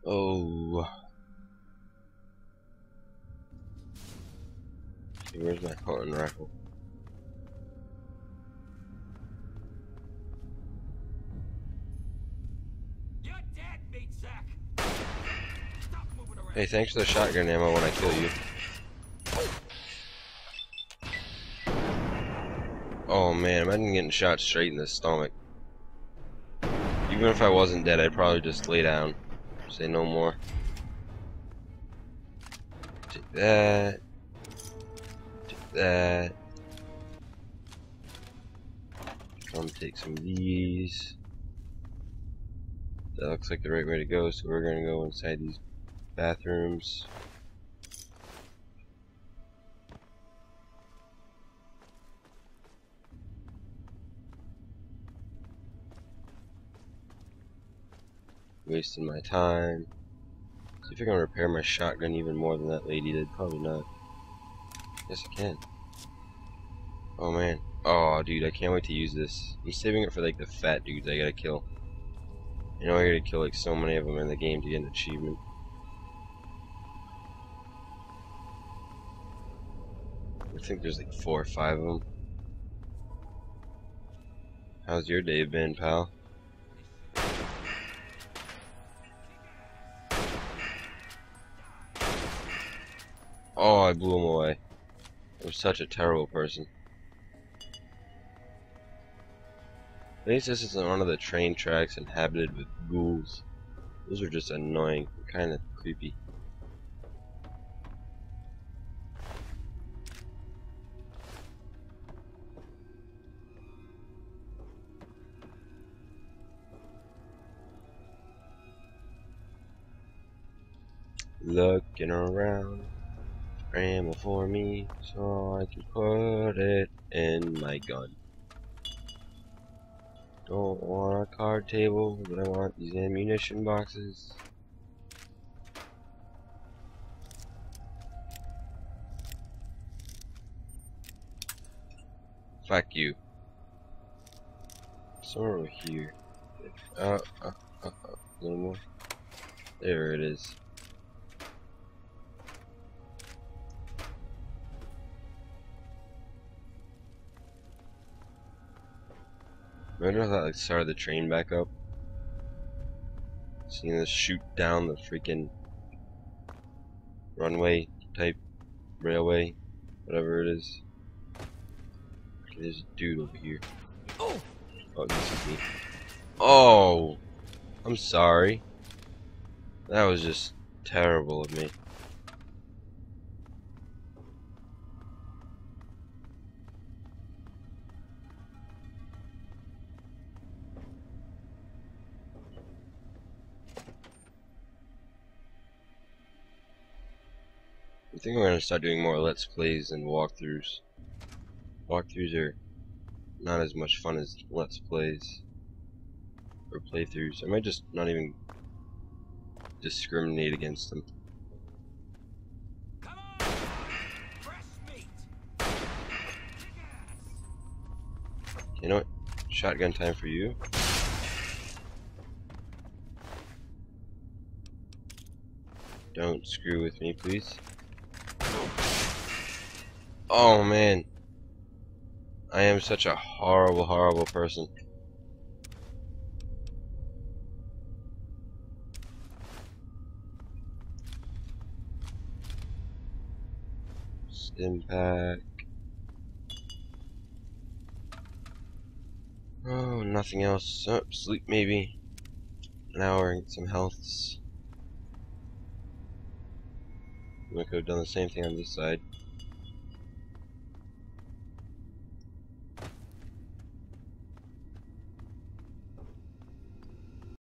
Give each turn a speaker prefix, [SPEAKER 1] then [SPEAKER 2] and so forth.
[SPEAKER 1] Oh, okay, where's my hunting rifle?
[SPEAKER 2] You're dead, meat sack. Stop moving around.
[SPEAKER 1] Hey, thanks for the shotgun ammo when I kill you. Oh man, imagine getting shot straight in the stomach. Even if I wasn't dead, I'd probably just lay down. Say no more. Take that. Take that. Come take some of these. That looks like the right way to go, so we're gonna go inside these bathrooms. Wasting my time. See if I can repair my shotgun even more than that lady did. Probably not. Yes, I can. Oh man. Oh, dude, I can't wait to use this. I'm saving it for like the fat dudes I gotta kill. You know, I gotta kill like so many of them in the game to get an achievement. I think there's like 4 or 5 of them. How's your day been, pal? Oh, I blew him away. I'm such a terrible person. At least this isn't one of the train tracks inhabited with ghouls. Those are just annoying, kind of creepy. Looking around, ammo for me, so I can put it in my gun. Don't want a card table, but I want these ammunition boxes. Fuck you. Somewhere over here. A little more. There it is. Remember how that like started the train back up? Seeing this shoot down the freaking runway type railway, whatever it is. Okay, there's a dude over here. Oh, this is me. Oh, I'm sorry. That was just terrible of me. I think I'm gonna start doing more Let's Plays and walkthroughs. Walkthroughs are not as much fun as Let's Plays or playthroughs. I might just not even discriminate against them.
[SPEAKER 2] Come on, fresh meat.
[SPEAKER 1] You know what? Shotgun time for you. Don't screw with me, please. Oh man. I am such a horrible, horrible person. Stim-Pak. Oh, nothing else. Oh, sleep maybe. An hour and get some healths. I could have done the same thing on this side.